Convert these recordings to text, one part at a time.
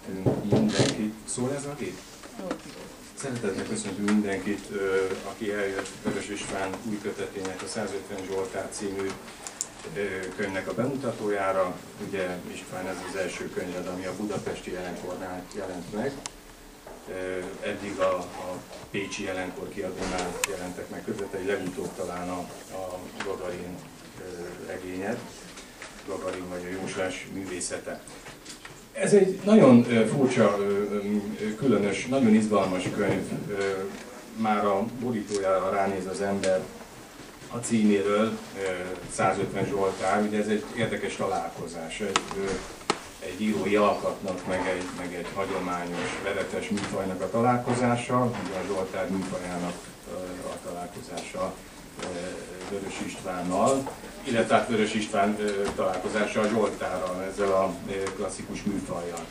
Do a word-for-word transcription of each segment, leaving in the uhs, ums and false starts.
köszöntünk mindenkit. Szól ez a gép? Szeretettel köszöntünk mindenkit, aki eljött Vörös István új kötetének, a százötven Zsoltár című könyvnek a bemutatójára. Ugye István, ez az első könyved, ami a budapesti jelenkornál jelent meg. Eddig a, a pécsi jelenkor kiadónál jelentek meg kötetei, legutóbb talán a, a Gagarin regényed, Gagarin vagy a jóslás művészete. Ez egy nagyon furcsa, különös, nagyon izgalmas könyv, már a borítójára ránéz az ember a címéről, százötven Zsoltár, ugye ez egy érdekes találkozás, egy, egy írói alkatnak, meg egy, meg egy hagyományos, veretes műfajnak a találkozása, ugye a Zsoltár műfajának a találkozása Vörös Istvánnal, illetve hát Vörös István találkozása a Zsoltárral, ezzel a klasszikus műfajjal.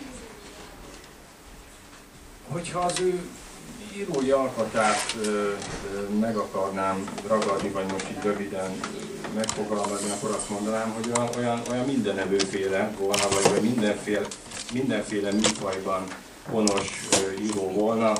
Hogyha az ő írói alkotát meg akarnám ragadni, vagy most így röviden megfogalmazni, akkor azt mondanám, hogy olyan, olyan mindenevőféle volna, vagy mindenféle, mindenféle műfajban honos író volna,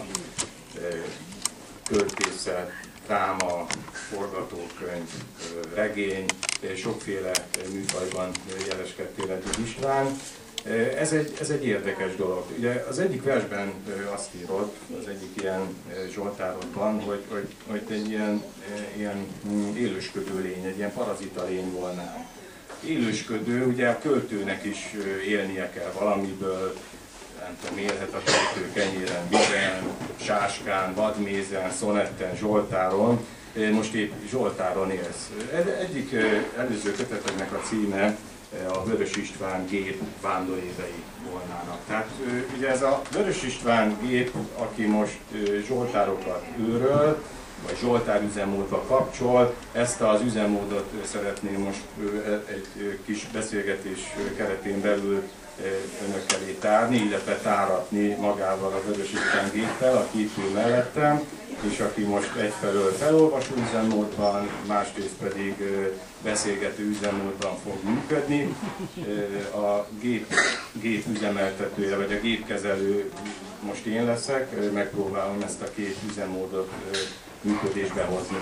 költészet, dráma, forgatókönyv, regény, sokféle műfajban jeleskedtél eddig István. Ez egy, ez egy érdekes dolog. Ugye az egyik versben azt írod, az egyik ilyen Zsoltárodban, hogy, hogy, hogy egy ilyen, ilyen élősködő lény, egy ilyen parazita lény volnál. Élősködő, ugye a költőnek is élnie kell valamiből, nem tudom, élhet a költő kenyéren, vizen, sáskán, vadmézen, szonetten, Zsoltáron. Most épp Zsoltáron élsz. Egyik előző kötetednek a címe a Vörös István gép vándorévei volnának. Tehát ugye ez a Vörös István gép, aki most Zsoltárokat őröl, vagy Zsoltár üzemmódba kapcsol, ezt az üzemmódot szeretném most egy kis beszélgetés keretén belül önök elé tárni, illetve táratni magával a Vörös István géppel, aki itt ül mellettem, és aki most egyfelől felolvasó üzemmódban, másrészt pedig beszélgető üzemmódban fog működni. A gép, gép üzemeltetője, vagy a gépkezelő most én leszek, megpróbálom ezt a két üzemmódot működésbe hozni.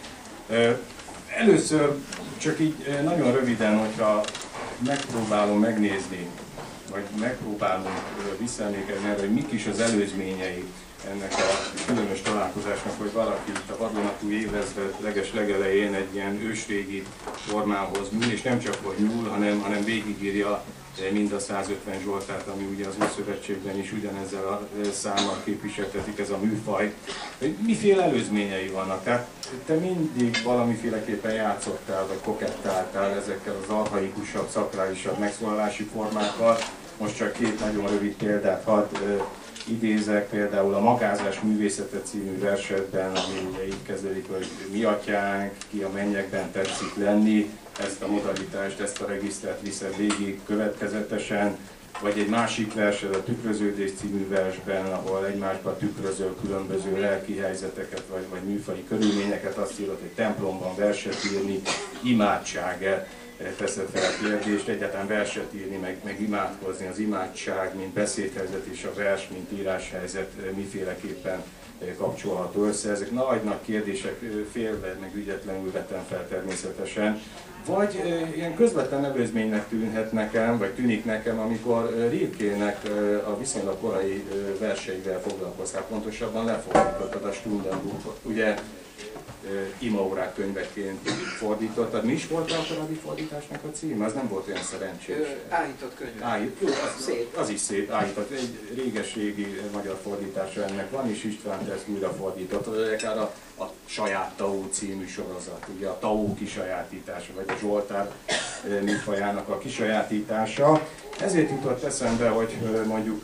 Először csak így nagyon röviden, hogyha megpróbálom megnézni, vagy megpróbálunk visszaemlékezni erre, hogy mik is az előzményei ennek a különös találkozásnak, hogy valaki itt a vadonatúj évezred leges legelején egy ilyen ősrégi formához nyúl, és nem csak hogy nyúl, hanem, hanem végigírja mind a százötven Zsoltárt, ami ugye az Ószövetségben is ugyanezzel a számmal képviseltetik, ez a műfaj. Miféle előzményei vannak? Tehát te mindig valamiféleképpen játszottál, vagy kokettáltál ezekkel az archaikusabb, szakrálisabb megszólalási formákkal. Most csak két nagyon rövid példát hadd idézek, például a Magázás művészete című versetben, ami ugye így kezdődik, hogy mi atyánk, ki a mennyekben tetszik lenni, ezt a modalitást, ezt a regisztert viszed végig következetesen, vagy egy másik versed, a Tükröződés című versben, ahol egymásban tükrözöl különböző lelki helyzeteket, vagy, vagy műfaji körülményeket, azt írod, hogy templomban verset írni, imádság-e, teszed fel a kérdést, egyáltalán verset írni, meg, meg imádkozni, az imádság, mint beszédhelyzet és a vers, mint íráshelyzet miféleképpen kapcsolható össze. Ezek nagy-nagy kérdések, félve, meg ügyetlenül vettem fel természetesen. Vagy e, ilyen közvetlen előzménynek tűnhet nekem, vagy tűnik nekem, amikor Rilkének a viszonylag korai verseivel foglalkoztál, pontosabban lefordítottad a Stundenbuchot. Ugye imaórák könyveként fordítottad. Mi is volt a korábbi fordításnak a címe? Az nem volt olyan szerencsés. Áhított könyv. Áhít, jó, az, szép. Az is szép, áhított. Egy réges-régi magyar fordítása ennek van, és István te ezt újra fordítottad, akár a, a Saját Tao című sorozat, ugye a Tao kisajátítása, vagy a Zsoltár műfajának a kisajátítása. Ezért jutott eszembe, hogy mondjuk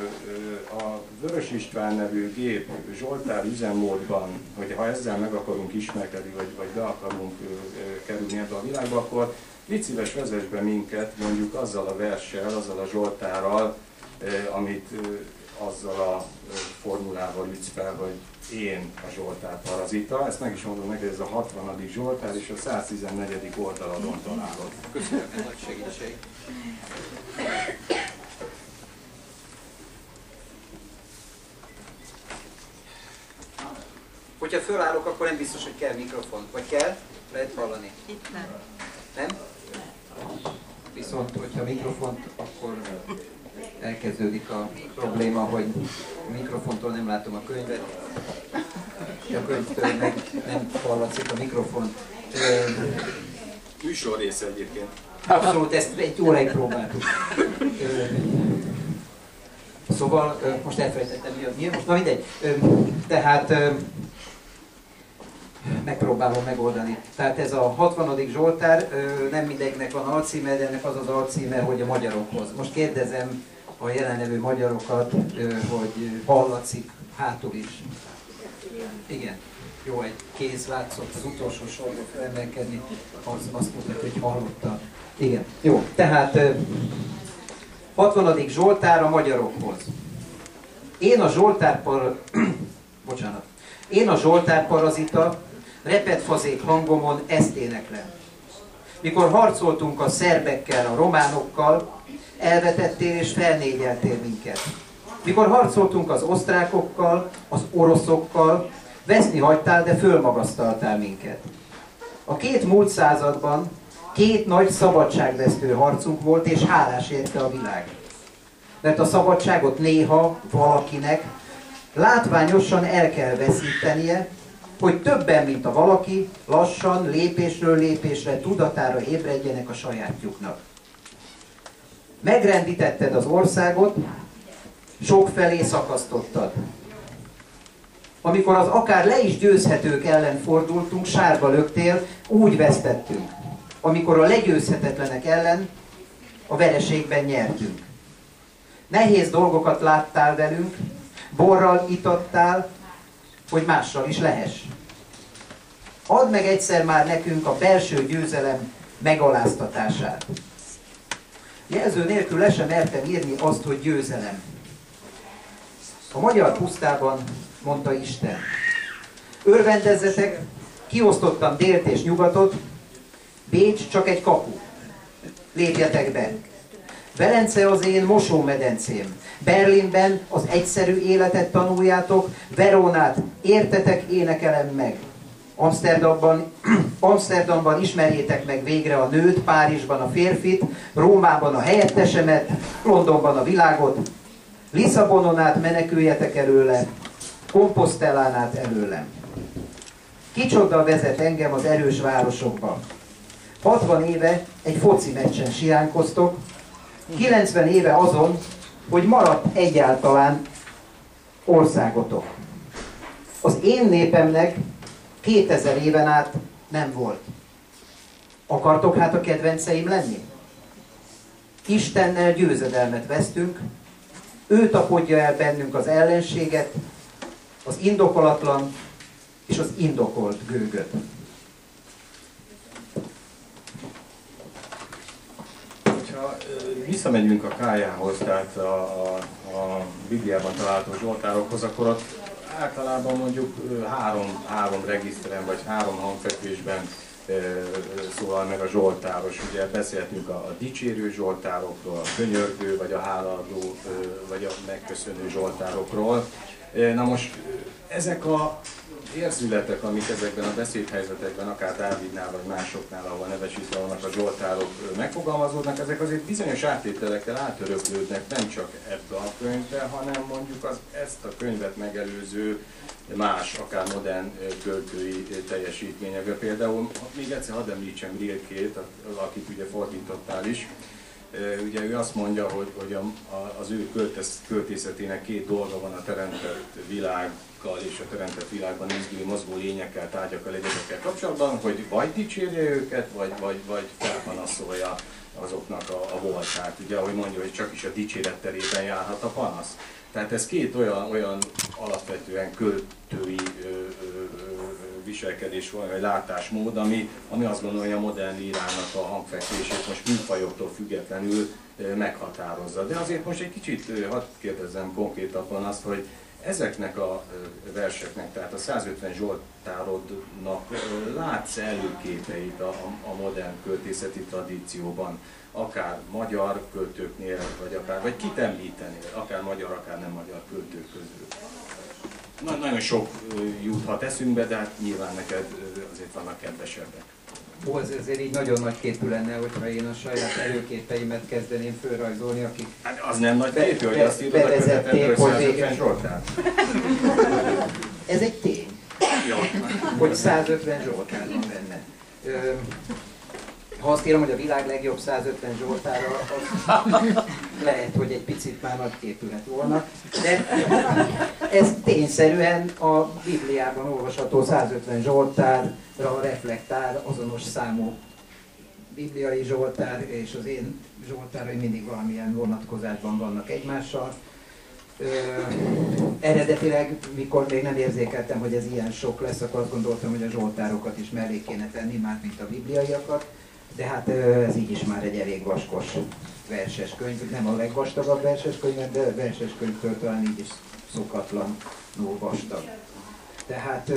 a Vörös István nevű gép Zsoltár üzemmódban, hogy ha ezzel meg akarunk ismerkedni, vagy, vagy be akarunk kerülni ebbe a világba, akkor légy szíves, vezess be minket mondjuk azzal a verssel, azzal a Zsoltárral, amit azzal a formulával ütsz fel, hogy én a Zsoltár parazita. Ezt meg is mondom neked, ez a hatvanadik Zsoltár és a száztizennegyedik oldaladon találod. Köszönöm, nagy segítség. Hogyha fölállok, akkor nem biztos, hogy kell mikrofon. Vagy kell? Lehet hallani? Itt nem. Nem? Viszont, hogyha mikrofont, akkor elkezdődik a probléma, hogy a mikrofontól nem látom a könyvet. A könyvtől meg nem hallatszik a mikrofon. Műsor része egyébként. Abszolút, ezt egy óráig próbáltuk. Szóval, most elfelejtettem mi a mi, most na mindegy. Tehát megpróbálom megoldani. Tehát ez a hatvanadik Zsoltár, nem mindenkinek van alcíme, de ennek az az alcíme, hogy a magyarokhoz. Most kérdezem a jelenlevő magyarokat, hogy hallatszik hátul is. Igen. Jó, egy kéz látszott az utolsó sorba felemelkedni, az azt mutatja, hogy hallotta. Igen. Jó, tehát hatvanadik Zsoltár a magyarokhoz. Én a Zsoltár par... Bocsánat. Én a Zsoltár parazita, repedfazék hangomon ezt éneklem. Mikor harcoltunk a szerbekkel, a románokkal, elvetettél és felnégyeltél minket. Mikor harcoltunk az osztrákokkal, az oroszokkal, veszni hagytál, de fölmagasztaltál minket. A két múlt században két nagy szabadságvesztő harcunk volt, és hálás érte a világ. Mert a szabadságot néha valakinek látványosan el kell veszítenie, hogy többen, mint a valaki, lassan, lépésről lépésre tudatára ébredjenek a sajátjuknak. Megrendítetted az országot, sokfelé szakasztottad. Amikor az akár le is győzhetők ellen fordultunk, sárba löktél, úgy vesztettünk. Amikor a legyőzhetetlenek ellen a vereségben nyertünk. Nehéz dolgokat láttál velünk, borral itattál, hogy mással is lehess. Add meg egyszer már nekünk a belső győzelem megaláztatását. Jelző nélkül le sem mertem írni azt, hogy győzelem. A magyar pusztában mondta Isten. Örvendezzetek, kiosztottam délt és nyugatot, Bécs csak egy kapu. Lépjetek be. Velence az én mosómedencém. Berlinben az egyszerű életet tanuljátok, Verónát értetek, énekelem meg. Amsterdamban, Amsterdamban ismerjétek meg végre a nőt, Párizsban a férfit, Rómában a helyettesemet, Londonban a világot, Lisszabonon át meneküljetek előle, Komposztellán át előlem. Kicsoda vezet engem az erős városokba. hatvan éve egy foci meccsen siránkoztok, kilencven éve azon, hogy maradt egyáltalán országotok. Az én népemnek kétezer éven át nem volt. Akartok hát a kedvenceim lenni? Istennel győzedelmet vesztünk, ő tapadja el bennünk az ellenséget, az indokolatlan és az indokolt gőgöt. Ha visszamegyünk a Kájához, tehát a, a, a Bibliában található zsoltárokhoz, akkor ott általában mondjuk három, három regiszteren vagy három hangfekvésben e, szólal meg a zsoltáros. Ugye beszéltünk a, a dicsérő zsoltárokról, a könyörgő, vagy a hálaadó, e, vagy a megköszönő zsoltárokról. E, na most ezek a érzületek, amik ezekben a beszédhelyzetekben, akár Dávidnál vagy másoknál, ahol nevesítve vannak a zsoltárok, megfogalmazódnak, ezek azért bizonyos áttételekkel átöröklődnek nem csak ebbe a könyvbe, hanem mondjuk az, ezt a könyvet megelőző más, akár modern költői teljesítményekbe. Például, még egyszer hadd említsem Rilkét, akit ugye fordítottál is. Ugye ő azt mondja, hogy, hogy a, az ő költesz, költészetének két dolga van, a teremtett világgal és a teremtett világban izguló, mozgó lényekkel, tárgyakkal, egyedekkel kapcsolatban, hogy vagy dicsérje őket, vagy, vagy, vagy felpanaszolja azoknak a, a voltát. Ugye, ahogy mondja, hogy csak is a dicséret terében járhat a panasz. Tehát ez két olyan, olyan alapvetően költői ö, ö, viselkedés vagy látásmód, ami, ami azt gondolja a modern lírának a hangfekvését most műfajoktól függetlenül meghatározza. De azért most egy kicsit hadd kérdezzem konkrétabban azt, hogy ezeknek a verseknek, tehát a százötven zsoltárodnak látsz előképeit a, a modern költészeti tradícióban, akár magyar költőknél, vagy akár, vagy kit említenél, akár magyar, akár nem magyar költők közül? nagyon sok juthat eszünkbe, de hát nyilván neked azért vannak kedvesebbek. Ó, ez azért így nagyon nagy képű lenne, hogyha én a saját előképeimet kezdeném fölrajzolni, akik... Hát az nem nagy képű, hogy azt írod a kötetedről száz ötven Zsoltár. Ez egy tény, Jó. hogy száz ötven Zsoltár van benne. Ö, ha azt írom, hogy a világ legjobb száz ötven Zsoltára, az lehet, hogy egy picit már nagy képű lett volna, de ez tényszerűen a Bibliában olvasható száz ötven Zsoltárra reflektál, azonos számú bibliai Zsoltár és az én Zsoltáraim mindig valamilyen vonatkozásban vannak egymással. Ö, eredetileg, mikor még nem érzékeltem, hogy ez ilyen sok lesz, akkor azt gondoltam, hogy a Zsoltárokat is mellé kéne tenni, már mint a bibliaiakat. De hát ez így is már egy elég vaskos verses könyv, nem a legvastagabb verses könyv, de verses könyvtől talán így is szokatlanul vastag. Tehát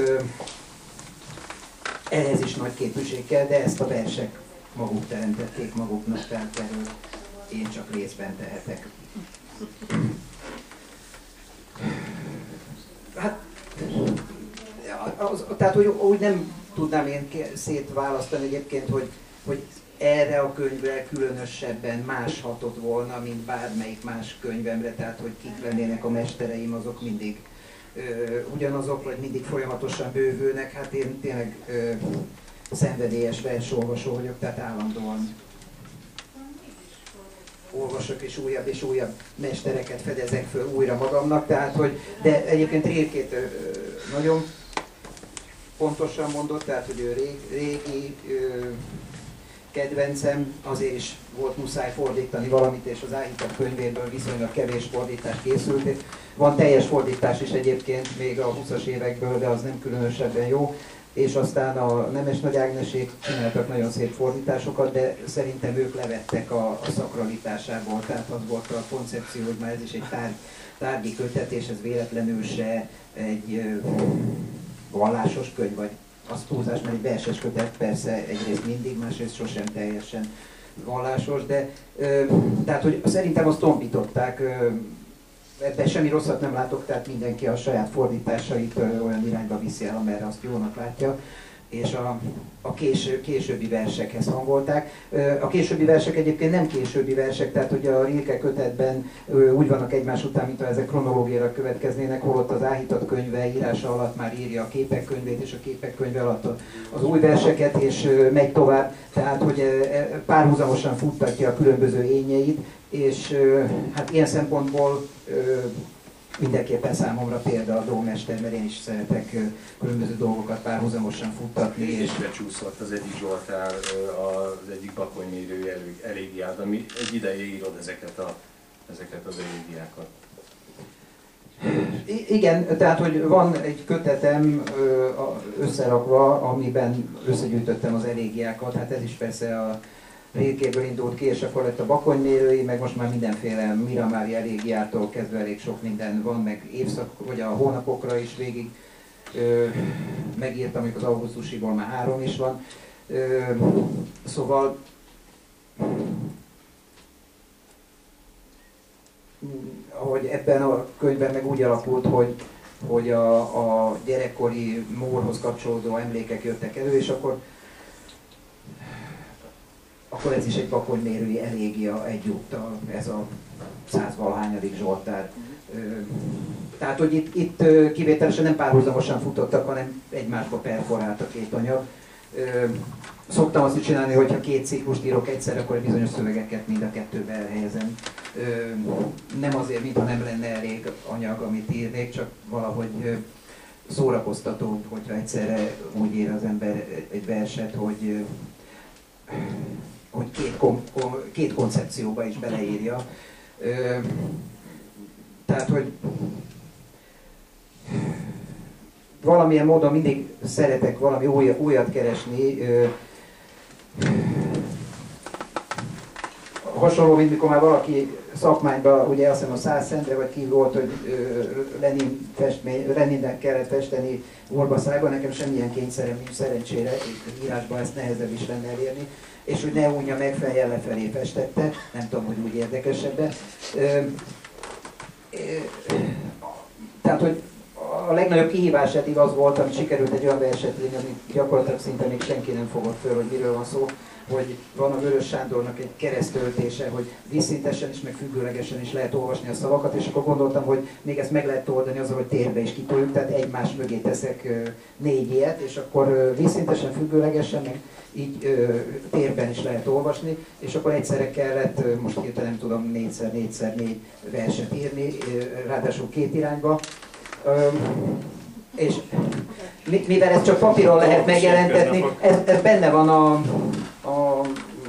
ehhez is nagy képűség kell, de ezt a versek maguk teremtették maguknak, tehát erről én csak részben tehetek. Hát, az, tehát hogy úgy nem tudnám én szétválasztani egyébként, hogy hogy erre a könyvre különösebben más hatott volna, mint bármelyik más könyvemre, tehát hogy kik lennének a mestereim, azok mindig ö, ugyanazok, vagy mindig folyamatosan bővülnek. Hát én tényleg ö, szenvedélyes versolvasó vagyok, tehát állandóan olvasok és újabb és újabb mestereket fedezek föl újra magamnak, tehát hogy, de egyébként Rilkét ö, nagyon pontosan mondott, tehát hogy ő rég, régi ö, kedvencem, azért is volt muszáj fordítani valamit, és az Áhítat könyvéből viszonylag kevés fordítás készült. Van teljes fordítás is egyébként még a húszas évekből, de az nem különösebben jó. És aztán a Nemes Nagy Ágnesék csináltak nagyon szép fordításokat, de szerintem ők levettek a, a szakralitásából. Tehát az volt a koncepció, hogy már ez is egy tárgy, tárgyi kötet, és ez véletlenül se egy ö, vallásos könyv, vagy az túlzás, mert egy verses kötet persze egyrészt mindig, másrészt sosem teljesen vallásos, de ö, tehát, hogy szerintem azt tompították, ö, ebben semmi rosszat nem látok, tehát mindenki a saját fordításait ö, olyan irányba viszi el, amerre azt jónak látja, és a, a késő, későbbi versekhez hangolták. A későbbi versek egyébként nem későbbi versek, tehát ugye a Rilke kötetben úgy vannak egymás után, mint ha ezek kronológiára következnének, holott az Áhítat könyve írása alatt már írja a Képek könyvét, és a Képek könyve alatt az új verseket, és megy tovább, tehát hogy párhuzamosan futtatja a különböző énjeit, és hát ilyen szempontból mindenképpen számomra példaadó mester, mert én is szeretek különböző dolgokat párhuzamosan futtatni. És becsúszott az egyik Zsoltár, az egyik bakonymérő elégiád, ami egy ideje írod ezeket, a, ezeket az elégiákat. Igen, tehát hogy van egy kötetem összerakva, amiben összegyűjtöttem az elégiákat, hát ez is persze a Rilkéből indult ki, és akkor lett a bakonymérői, meg most már mindenféle Miramári elégiától kezdve elég sok minden van, meg évszak, vagy a hónapokra is végig ö, megírtam, amikor az augusztusiból már három is van. Ö, szóval ahogy ebben a könyvben meg úgy alakult, hogy, hogy a, a gyerekkori Mórhoz kapcsolódó emlékek jöttek elő, és akkor akkor ez is egy bakonymérői elégia egyúttal, ez a százvalahányadik Zsoltár. Tehát, hogy itt, itt kivételesen nem párhuzamosan futottak, hanem egymásba perforált a két anyag. Szoktam azt is csinálni, hogy ha két ciklust írok egyszer, akkor bizonyos szövegeket mind a kettőbe elhelyezem. Nem azért, mintha nem lenne elég anyag, amit írnék, csak valahogy szórakoztatóbb, hogyha egyszerre úgy ír az ember egy verset, hogy hogy két, kom, két koncepcióba is beleírja. Ö, tehát, hogy valamilyen módon mindig szeretek valami új, újat keresni. Ö, hasonló, mint mikor már valaki szakmányban, ugye azt hiszem a Szász Szendre vagy ki volt, hogy Lenin festmény, Leninnek kellett festeni Orbaszágban, nekem semmilyen kényszerem nincs, szerencsére, írásban ezt nehezebb is lenne elérni, és hogy ne unja meg, fejjel lefelé festette, nem tudom, hogy úgy érdekesebben. Tehát, hogy a legnagyobb kihívás eddig az volt, amit sikerült egy olyan verset írni, amit gyakorlatilag szinte még senki nem fogott föl, hogy miről van szó, hogy van a Vörös Sándornak egy keresztöltése, hogy vízszintesen is, meg függőlegesen is lehet olvasni a szavakat, és akkor gondoltam, hogy még ezt meg lehet oldani azzal, hogy térbe is kitoljuk, tehát egymás mögé teszek négy ilyet, és akkor vízszintesen, függőlegesen, meg így ö, térben is lehet olvasni, és akkor egyszerre kellett, most hirtelen nem tudom, négyszer, négyszer, négy verset írni, ráadásul két irányba. Ö, és mivel ezt csak papíron lehet megjelentetni, ez, ez benne van a, a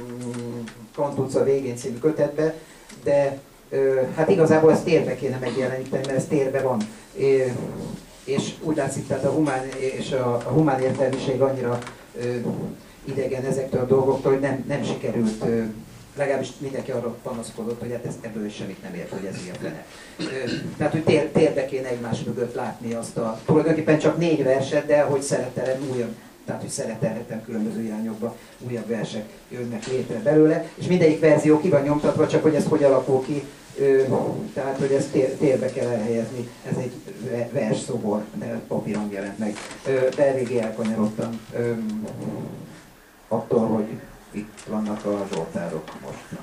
Kant utca végén című kötetben, de ö, hát igazából ezt térbe kéne megjeleníteni, mert ez térbe van. É, és úgy látszik, tehát a humán és a, a humán értelmiség annyira ö, idegen ezektől a dolgoktól, hogy nem, nem sikerült, ö, legalábbis mindenki arra panaszkodott, hogy hát ez, ebből semmit nem ért, hogy ez ilyen fene. Tehát, hogy tér, térbe kéne egymás mögött látni azt a, tulajdonképpen csak négy verset, de hogy szeretelem újabb, tehát, hogy szeretelhetem különböző irányokba, újabb versek jönnek létre belőle, és mindegyik verzió ki van nyomtatva, csak hogy ez hogy alakul ki, ö, tehát, hogy ezt tér, térbe kell elhelyezni, ez egy versszobor, de papíron jelent meg. Ö, de eléggé elkanyarodtam ö, attól, hogy itt vannak a zsoltárok most.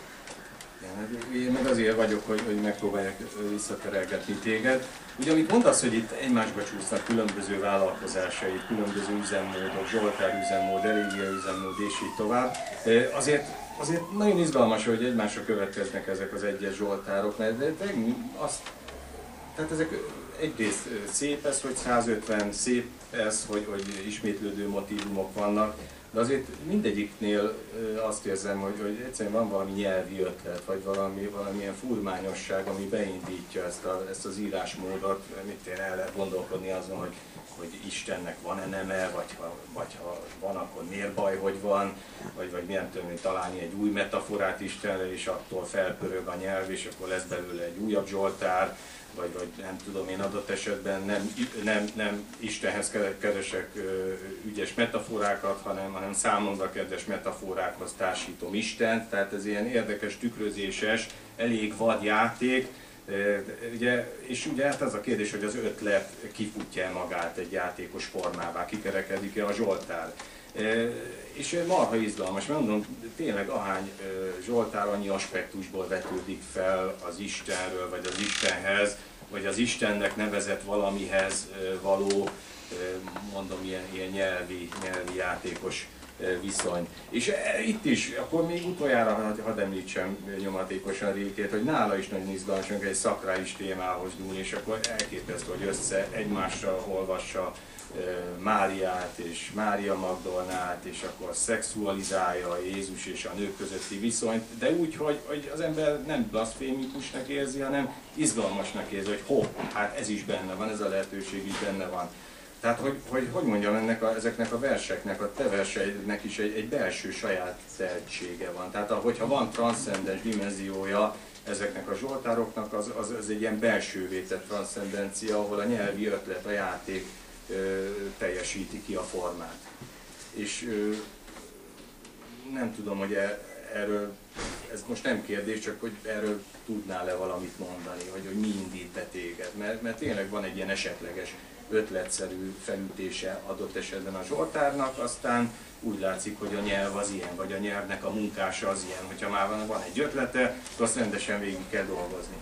Én meg azért vagyok, hogy, hogy megpróbálják visszaterelgetni téged. Ugye, amit mondasz, hogy itt egymásba csúsznak különböző vállalkozásai, különböző üzemmódok, zsoltár üzemmód, elégia üzemmód és így tovább, azért, azért nagyon izgalmas, hogy egymásra következnek ezek az egyes zsoltárok, mert de, de azt, tehát ezek egyrészt szép ez, hogy százötven, szép ez, hogy, hogy ismétlődő motívumok vannak, de azért mindegyiknél azt érzem, hogy, hogy egyszerűen van valami nyelvi ötlet, vagy valami, valamilyen furmányosság, ami beindítja ezt, a, ezt az írásmódot, mit én el lehet gondolkodni azon, hogy, hogy Istennek van-e neme, vagy ha, vagy ha van, akkor miért baj, hogy van, vagy, vagy milyen tudom, találni egy új metaforát Istenre, és attól felpörög a nyelv, és akkor lesz belőle egy újabb zsoltár, vagy, vagy nem tudom én adott esetben nem, nem, nem Istenhez keresek ügyes metaforákat, hanem, hanem számomra kedves metaforákhoz társítom Istent, tehát ez ilyen érdekes, tükrözéses, elég vad játék, ugye, és ugye hát az a kérdés, hogy az ötlet kifutja magát egy játékos formává, kikerekedik-e a zsoltár. És marha izgalmas, mert mondom, tényleg ahány zsoltár annyi aspektusból vetődik fel az Istenről, vagy az Istenhez, vagy az Istennek nevezett valamihez való, mondom, ilyen, ilyen nyelvi, nyelvi játékos viszony. És itt is, akkor még utoljára hadd említsem nyomatékosan Rékét, hogy nála is nagyon izgalmas, hogy egy szakrális témához nyúl, és akkor elképesztő, hogy össze egymásra olvassa Máriát és Mária Magdolnát, és akkor szexualizálja Jézus és a nők közötti viszonyt, de úgy, hogy, hogy az ember nem blaszfémikusnak érzi, hanem izgalmasnak érzi, hogy hopp, hát ez is benne van, ez a lehetőség is benne van. Tehát, hogy, hogy, hogy mondjam, ennek a, ezeknek a verseknek, a te verseidnek is egy, egy belső saját tehetsége van. Tehát, hogyha van transzcendens dimenziója ezeknek a zsoltároknak, az, az, az egy ilyen belső vétett transzcendencia, ahol a nyelvi ötlet, a játék Ö, teljesíti ki a formát. És ö, nem tudom, hogy e, erről, ez most nem kérdés, csak hogy erről tudnál-e valamit mondani, hogy, hogy mi indít be téged, mert, mert tényleg van egy ilyen esetleges ötletszerű felütése adott esetben a zsoltárnak, aztán úgy látszik, hogy a nyelv az ilyen, vagy a nyelvnek a munkása az ilyen, hogyha már van, van egy ötlete, azt rendesen végig kell dolgozni.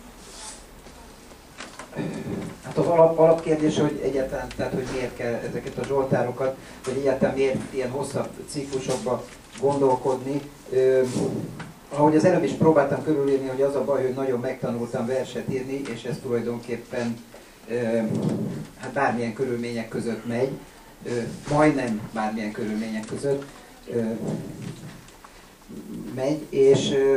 Hát az alap, alapkérdés, hogy egyáltalán, tehát hogy miért kell ezeket a zsoltárokat, vagy egyáltalán miért ilyen hosszabb ciklusokba gondolkodni. Ö, ahogy az előbb is próbáltam körülírni, hogy az a baj, hogy nagyon megtanultam verset írni, és ez tulajdonképpen ö, hát bármilyen körülmények között megy, ö, majdnem bármilyen körülmények között ö, megy, és ö,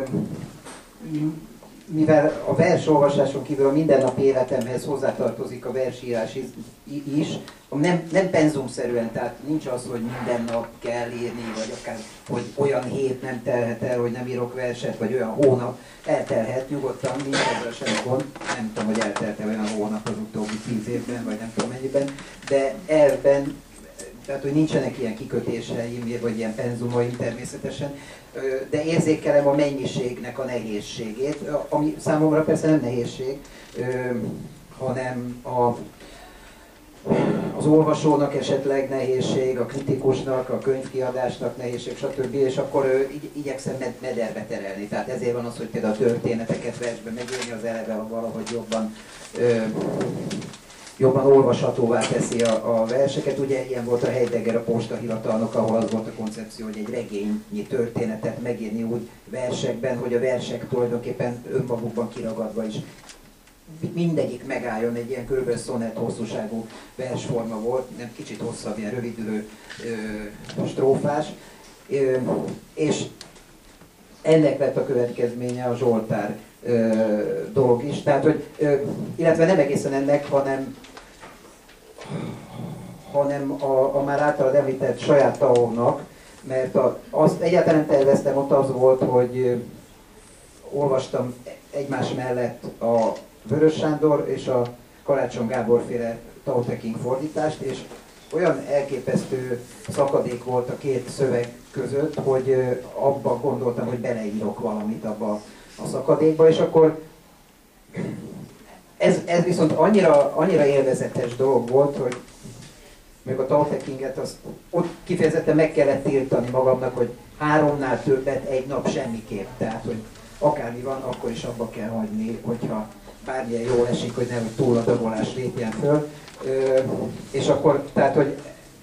mivel a versolvasáson kívül a mindennapi életemhez hozzátartozik a versírás is, nem, nem penzumszerűen, tehát nincs az, hogy minden nap kell írni, vagy akár, hogy olyan hét nem telhet el, hogy nem írok verset, vagy olyan hónap eltelhet nyugodtan, nincs ezzel sem gond. Nem tudom, hogy eltelt-e olyan hónap az utóbbi tíz évben, vagy nem tudom mennyiben, de elvben, tehát hogy nincsenek ilyen kikötéseim, vagy ilyen penzumaim természetesen, de érzékelem a mennyiségnek a nehézségét, ami számomra persze nem nehézség, hanem a, az olvasónak esetleg nehézség, a kritikusnak, a könyvkiadásnak nehézség, stb. És akkor ő igy, igyekszem mederbe terelni. Tehát ezért van az, hogy például a történeteket versbe megírni, az eleve valahogy jobban, ö, jobban olvashatóvá teszi a, a verseket. Ugye ilyen volt a Heidegger a postahivatalnok, ahol az volt a koncepció, hogy egy regényi történetet megírni úgy versekben, hogy a versek tulajdonképpen önmagukban kiragadva is mindegyik megálljon, egy ilyen kb. Szonett hosszúságú versforma volt, nem kicsit hosszabb, ilyen rövidülő ö, strófás, ö, és ennek lett a következménye a Zsoltár ö, dolog is, tehát, hogy, ö, illetve nem egészen ennek, hanem, hanem a, a már általad említett saját tavónak, mert a, azt egyáltalán terveztem, ott az volt, hogy ö, olvastam egymás mellett a Vörös Sándor és a Karácsony Gábor féle Tao Te Ching fordítást, és olyan elképesztő szakadék volt a két szöveg között, hogy abba gondoltam, hogy beleírok valamit abba a szakadékba, és akkor ez, ez viszont annyira, annyira élvezetes dolog volt, hogy még a Tao Te Chinget azt ott kifejezetten meg kellett tiltani magamnak, hogy háromnál többet egy nap semmiképp, tehát hogy akármi van, akkor is abba kell hagyni, hogyha bármilyen jól esik, hogy nem túl a dagolás lépjen föl. Ö, és akkor, tehát, hogy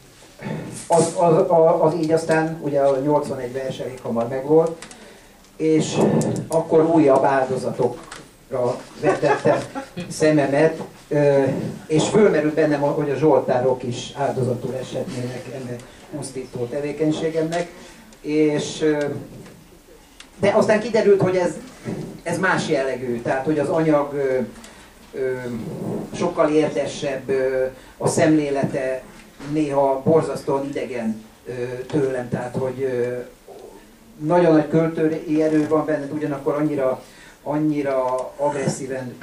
az, az, az, az így aztán ugye a nyolcvanegy vers elég hamar megvolt, és akkor újabb áldozatokra vetettem szememet, ö, és fölmerült bennem, hogy a zsoltárok is áldozatul eshetnének ennek pusztító tevékenységemnek, és ö, de aztán kiderült, hogy ez, ez más jellegű, tehát hogy az anyag ö, ö, sokkal érdesebb, ö, a szemlélete néha borzasztóan idegen ö, tőlem, tehát hogy ö, nagyon nagy költői erő van benne, ugyanakkor annyira, annyira agresszíven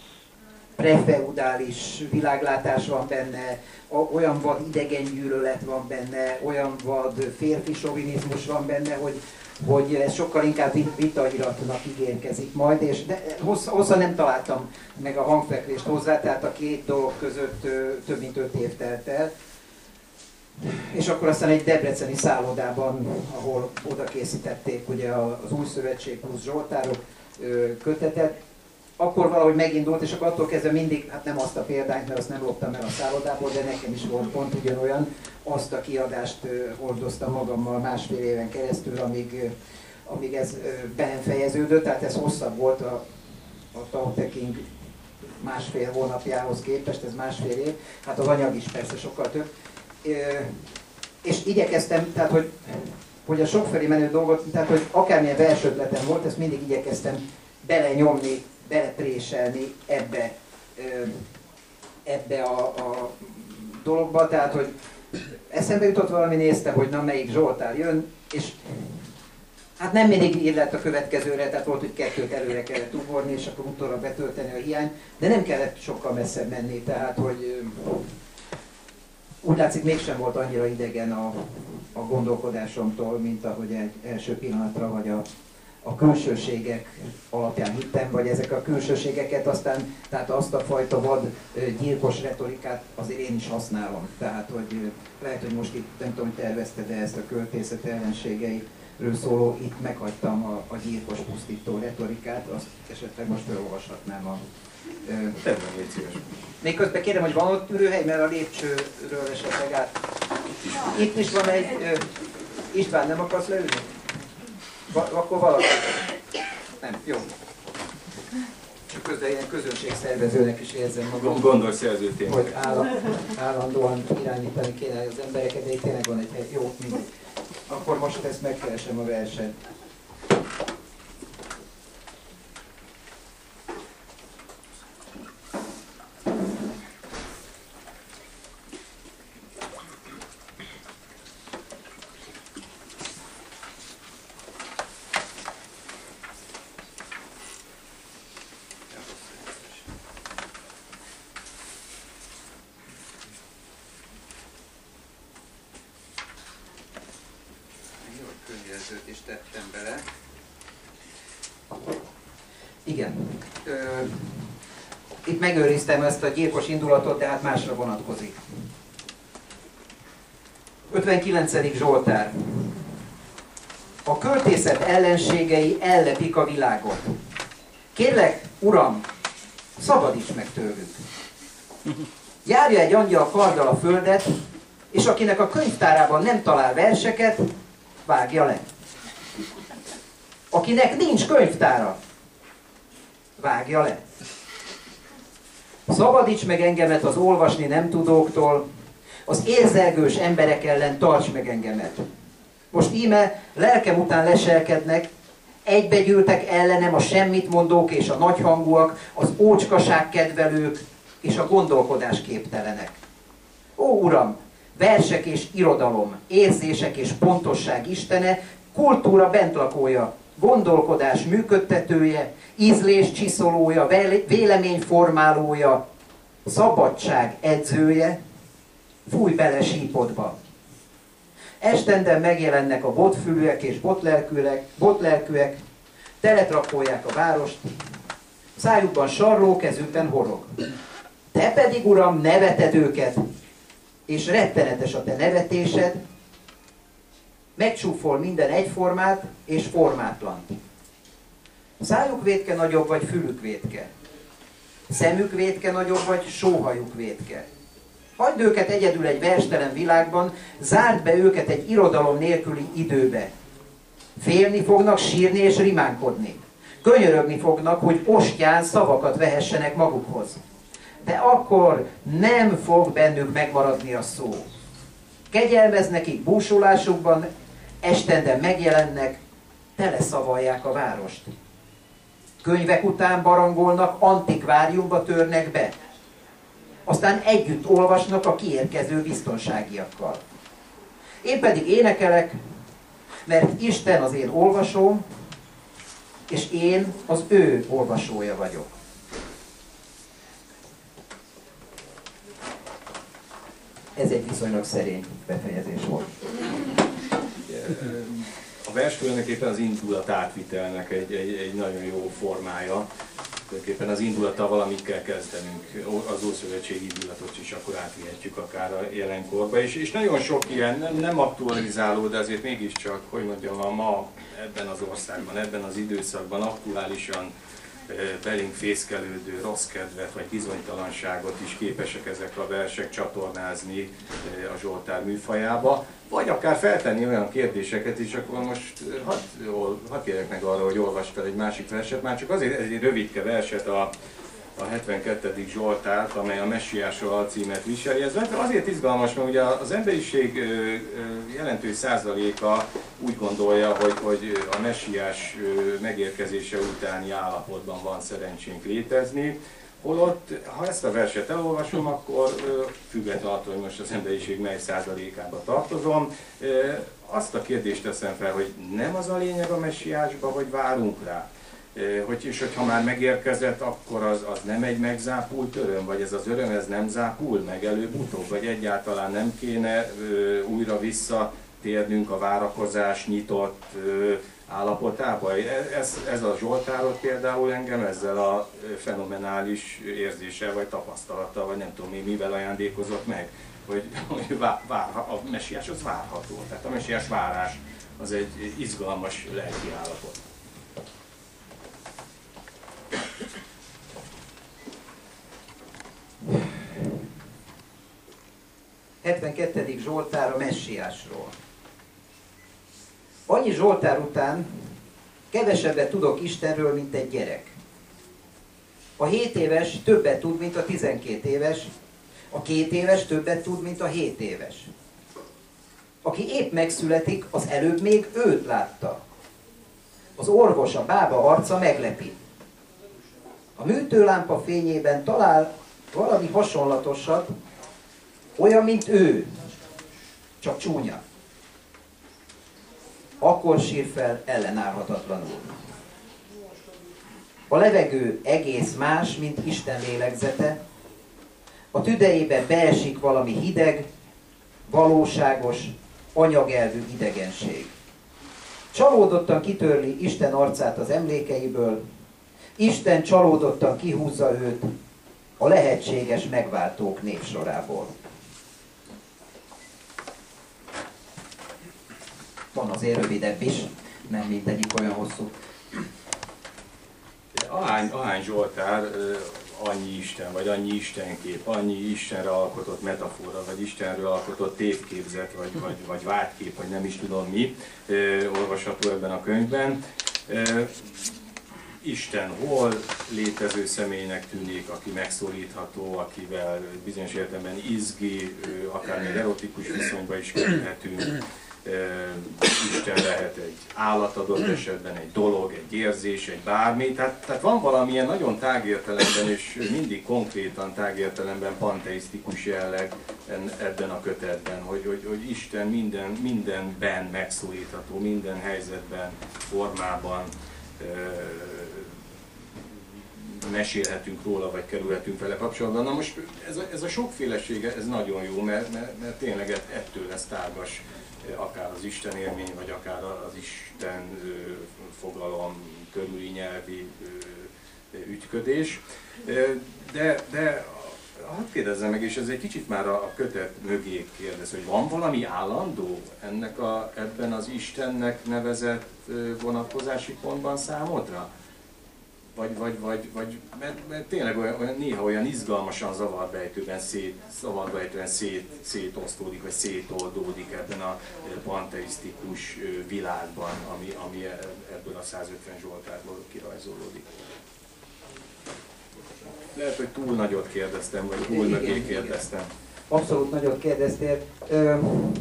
prefeudális világlátás van benne, olyan vad idegengyűlölet van benne, olyan vad férfi sovinizmus van benne, hogy hogy ez sokkal inkább vitairatnak ígérkezik majd, és de hosszan, hosszan nem találtam meg a hangfeklést hozzá, tehát a két dolog között ö, több mint öt év telt el. És akkor aztán egy debreceni szállodában, ahol oda készítették ugye az Új Szövetség plusz Zsoltárok ö, kötetet, akkor valahogy megindult, és akkor attól kezdve mindig, hát nem azt a példányt, mert azt nem loptam el a szállodából, de nekem is volt pont ugyanolyan, azt a kiadást hordoztam magammal másfél éven keresztül, amíg, amíg ez be nem fejeződött, tehát ez hosszabb volt a, a Tao Te Ching másfél hónapjához képest, ez másfél év, hát az anyag is persze sokkal több. És igyekeztem, tehát hogy, hogy a sokfelé menő dolgot, tehát hogy akármilyen versötletem volt, ezt mindig igyekeztem belenyomni, belepréselni ebbe, ebbe a, a dologba, tehát hogy eszembe jutott valami, néztem, hogy na melyik Zsoltár jön, és hát nem mindig illett a következőre, tehát volt, hogy kettőt előre kellett ugorni, és akkor utólag betölteni a hiányt, de nem kellett sokkal messzebb menni, tehát hogy úgy látszik mégsem volt annyira idegen a, a gondolkodásomtól, mint ahogy egy első pillanatra, vagy a, a külsőségek alapján hittem, vagy ezek a külsőségeket aztán, tehát azt a fajta vad gyilkos retorikát azért én is használom. Tehát, hogy lehet, hogy most itt nem tudom, hogy tervezted, de ezt a költészet ellenségeiről szóló, itt meghagytam a, a gyilkos pusztító retorikát, azt esetleg most felolvashatnám a... Még közben kérem, hogy van ott ülőhely, mert a lépcsőről esetleg át... Itt is van egy... István, nem akarsz leülni? Va akkor valaki. Nem, jó. Csak közben ilyen közönségszervezőnek is érzem magam. Gondolj szerzőtényleg. Hogy állam, állandóan irányítani kéne az embereket, de itt tényleg van egy hely. Jó, mindegy. Akkor most ezt megkeresem a verset. Is tettem bele. Igen. Ö, itt megőriztem ezt a gyilkos indulatot, de hát másra vonatkozik. ötvenkilencedik Zsoltár. A költészet ellenségei ellepik a világot. Kérlek, Uram, szabadíts meg tőlük. Járja egy angyal karddal a földet, és akinek a könyvtárában nem talál verseket, vágja le. Akinek nincs könyvtára, vágja le. Szabadíts meg engemet az olvasni nem tudóktól, az érzelgős emberek ellen tarts meg engemet. Most íme lelkem után leselkednek, egybegyűltek ellenem a semmit mondók és a nagyhangúak, az ócskaság kedvelők és a gondolkodás képtelenek. Ó, Uram, versek és irodalom, érzések és pontosság istene, kultúra bentlakója, gondolkodás működtetője, ízlés csiszolója, vélemény formálója, szabadság edzője, fújj bele sípodba. Estenden megjelennek a botfülűek és botlelkűek, botlelkűek, teletrakolják a várost, szájukban sarló, kezükben horog. Te pedig, Uram, neveted őket, és rettenetes a te nevetésed, megcsúfol minden egyformát és formátlant. Szájuk vétke nagyobb, vagy fülük vétke? Szemük vétke nagyobb, vagy sóhajuk vétke? Hagyd őket egyedül egy verstelen világban, zárd be őket egy irodalom nélküli időbe. Félni fognak, sírni és rimánkodni. Könyörögni fognak, hogy ostján szavakat vehessenek magukhoz. De akkor nem fog bennük megmaradni a szó. Kegyelmez nekik búsulásukban, estenden megjelennek, teleszavalják a várost. Könyvek után barangolnak, antikváriumba törnek be. Aztán együtt olvasnak a kiérkező biztonságiakkal. Én pedig énekelek, mert Isten az én olvasóm, és én az ő olvasója vagyok. Ez egy viszonylag szerény befejezés volt. A vers tulajdonképpen az indulat átvitelnek egy, egy, egy nagyon jó formája. Tulajdonképpen az indulattal valamit kell kezdenünk. Az ószövetségi indulatot is akkor átvihetjük akár a jelenkorba. És, és nagyon sok ilyen, nem, nem aktualizáló, de azért mégiscsak, hogy mondjam, ma ebben az országban, ebben az időszakban aktuálisan belénk fészkelődő rossz kedvet vagy bizonytalanságot is képesek ezek a versek csatornázni a Zsoltár műfajába, vagy akár feltenni olyan kérdéseket is, akkor most hadd had kérjek meg arra, hogy olvasd fel egy másik verset, már csak azért egy rövidke verset, a, a hetvenkettedik Zsoltárt, amely a Messiásról alcímet viseli. Ez azért izgalmas, mert ugye az emberiség jelentős százaléka úgy gondolja, hogy, hogy a Messiás megérkezése utáni állapotban van szerencsénk létezni, holott, ha ezt a verset elolvasom, akkor függetlenül attól, hogy most az emberiség mely százalékába tartozom, azt a kérdést teszem fel, hogy nem az a lényeg a Messiásba, vagy várunk rá? Hogy, és hogyha már megérkezett, akkor az, az nem egy megzápult öröm, vagy ez az öröm ez nem zápul meg előbb-utóbb, vagy egyáltalán nem kéne ö, újra visszatérnünk a várakozás nyitott ö, állapotába. Ez, ez a Zsoltárot például engem ezzel a fenomenális érzéssel, vagy tapasztalattal, vagy nem tudom én mivel ajándékozott meg, hogy, hogy vár, vár, a Messiás az várható. Tehát a Messiás várás az egy izgalmas lelki állapot. hetvenkettedik Zsoltár a Messiásról. Annyi Zsoltár után kevesebbet tudok Istenről, mint egy gyerek. A hét éves többet tud, mint a tizenkét éves, a két éves többet tud, mint a hét éves. Aki épp megszületik, az előbb még őt látta. Az orvos, a bába arca meglepi. A műtőlámpa fényében talál valami hasonlatosat, olyan, mint ő, csak csúnya. Akkor sír fel ellenállhatatlanul. A levegő egész más, mint Isten lélegzete. A tüdejébe beesik valami hideg, valóságos, anyagelvű idegenség. Csalódottan kitörli Isten arcát az emlékeiből, Isten csalódottan kihúzza őt a lehetséges megváltók névsorából. azért rövidebb is, nem mindegyik olyan hosszú. Ahány, ahány Zsoltár, annyi Isten, vagy annyi Istenkép, annyi Istenre alkotott metafora, vagy Istenről alkotott tévképzet, vagy, vagy, vagy vágykép, vagy nem is tudom mi, olvasható ebben a könyvben. Isten hol létező személynek tűnik, aki megszólítható, akivel bizonyos értelemben izgi, akár még erotikus viszonyba is kerülhetünk. Isten lehet egy állat adott esetben, egy dolog, egy érzés, egy bármi. Tehát, tehát van valamilyen nagyon tágértelemben és mindig konkrétan tágértelemben panteisztikus jelleg ebben a kötetben, hogy, hogy, hogy Isten minden, mindenben megszólítható, minden helyzetben, formában mesélhetünk róla, vagy kerülhetünk vele kapcsolatban. Na most ez a, ez a sokfélesége, ez nagyon jó, mert, mert, mert tényleg ettől lesz tágas akár az Isten élmény, vagy akár az Isten fogalom körüli nyelvi ügyködés. De, de hadd kérdezzem meg, és ez egy kicsit már a kötet mögé kérdez, hogy van valami állandó ennek a, ebben az Istennek nevezett vonatkozási pontban számodra? Vagy, vagy, vagy, vagy mert, mert tényleg olyan, olyan, néha olyan izgalmasan zavarbejtőben, szét, zavarbejtően szét, szétosztódik, vagy szétoldódik ebben a panteisztikus világban, ami, ami ebből a százötven Zsoltárból kirajzolódik. Lehet, hogy túl nagyot kérdeztem, vagy túl mögé kérdeztem. Abszolút nagyot kérdeztél. Ö,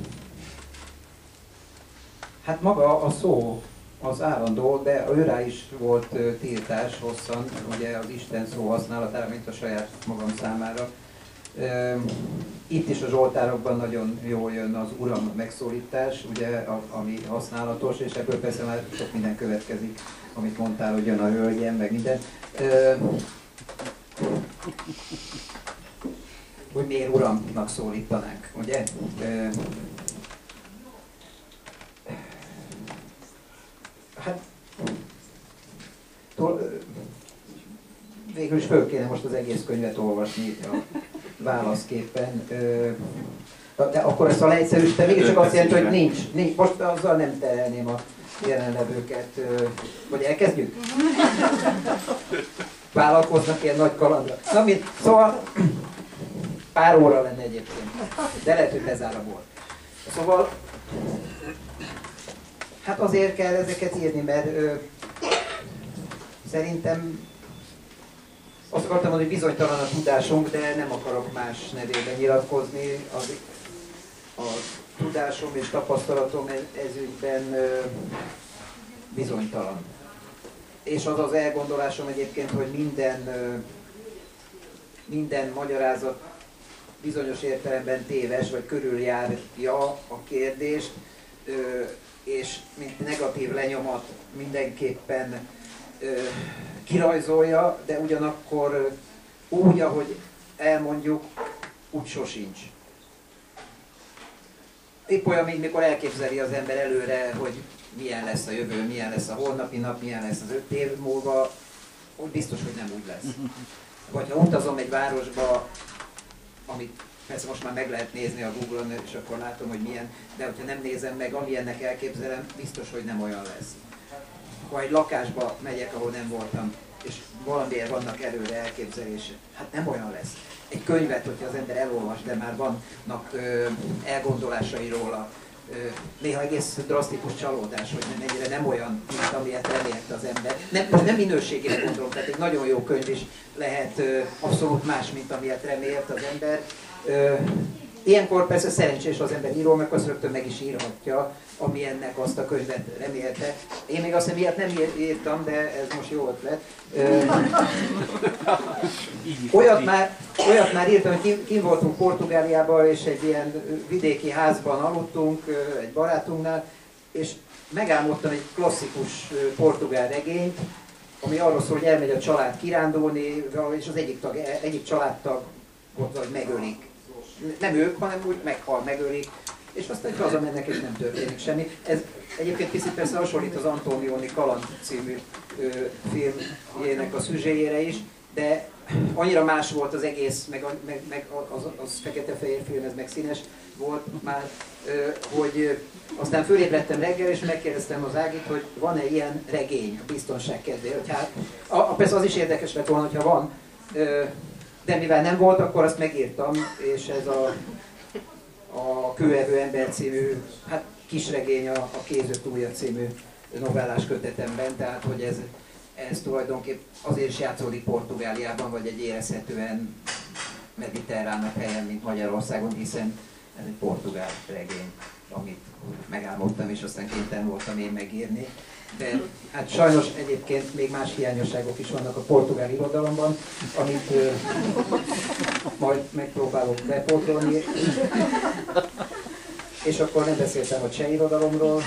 hát maga a szó az állandó, de őrá is volt tiltás hosszan, ugye az Isten szó használatára, mint a saját magam számára. Itt is a Zsoltárokban nagyon jól jön az Uram megszólítás, ugye, ami használatos, és ebből persze már sok minden következik, amit mondtál, hogy jön a hölgyem, meg minden. Hogy miért Uramnak szólítanánk, ugye? Hát, végül is föl kéne most az egész könyvet olvasni a válaszképpen. De akkor ezt a leegyszerűsítem, mégiscsak azt jelenti, hogy nincs, nincs. Most azzal nem terelném a jelenlevőket. Vagy elkezdjük? Vállalkoznak ilyen nagy kalandra. Na, mint, szóval pár óra lenne egyébként, de lehet, hogy bezár a bor. Szóval hát azért kell ezeket írni, mert ö, szerintem azt akartam mondani, hogy bizonytalan a tudásunk, de nem akarok más nevében nyilatkozni. Az, a tudásom és tapasztalatom ezügyben ö, bizonytalan. És az az elgondolásom egyébként, hogy minden, ö, minden magyarázat bizonyos értelemben téves, vagy körüljárja a kérdést, ö, és mint negatív lenyomat mindenképpen ö, kirajzolja, de ugyanakkor ö, úgy, ahogy elmondjuk, úgy sosincs. Épp olyan, mint mikor elképzeli az ember előre, hogy milyen lesz a jövő, milyen lesz a holnapi nap, milyen lesz az öt év múlva, úgy biztos, hogy nem úgy lesz. Vagy ha utazom egy városba, amit persze most már meg lehet nézni a Google-on, és akkor látom, hogy milyen, de hogyha nem nézem meg, amilyennek elképzelem, biztos, hogy nem olyan lesz. Ha egy lakásba megyek, ahol nem voltam, és valamiért vannak előre elképzelések, hát nem olyan lesz. Egy könyvet, hogyha az ember elolvas, de már vannak ö, elgondolásai róla, ö, néha egész drasztikus csalódás, hogy mennyire nem olyan, mint amilyet remélte az ember. Nem, nem minőségére gondolom, tehát egy nagyon jó könyv is lehet ö, abszolút más, mint amilyet remélt az ember. Ö, ilyenkor persze szerencsés az ember író, meg azt rögtön meg is írhatja, ami ennek azt a könyvet remélte. Én még azt hiszem, ilyet nem írtam, de ez most jó ötlet. Ö, olyat, már, olyat már írtam, hogy kint voltunk Portugáliában, és egy ilyen vidéki házban aludtunk, egy barátunknál, és megálmodtam egy klasszikus portugál regényt, ami arról szól, hogy elmegy a család kirándulni, és az egyik, tag, egyik családtag ott megölik. Nem ők, hanem úgy meghal, megölik, és aztán hazamennek, és nem történik semmi. Ez egyébként picit persze hasonlít az Antonioni Kaland című ö, filmjének a szüzséjére is, de annyira más volt az egész, meg, meg, meg az, az fekete-fehér film, ez meg színes volt már, hogy aztán fölébredtem reggel, és megkérdeztem az Ágit, hogy van-e ilyen regény a biztonság kedvéért. Hát, a, a, persze az is érdekes lett volna, hogyha van, de mivel nem volt, akkor azt megírtam, és ez a, a Kőevő ember című, hát kisregény a, a Kéző túlja című novellás kötetemben, tehát hogy ez, ez tulajdonképpen azért is játszódik Portugáliában, vagy egy érezhetően mediterránebb helyen, mint Magyarországon, hiszen ez egy portugál regény, amit megálmodtam, és aztán kénytelen voltam én megírni. De hát sajnos egyébként még más hiányosságok is vannak a portugál irodalomban, amit uh, majd megpróbálok bepótolni. És akkor nem beszéltem a cseh irodalomról.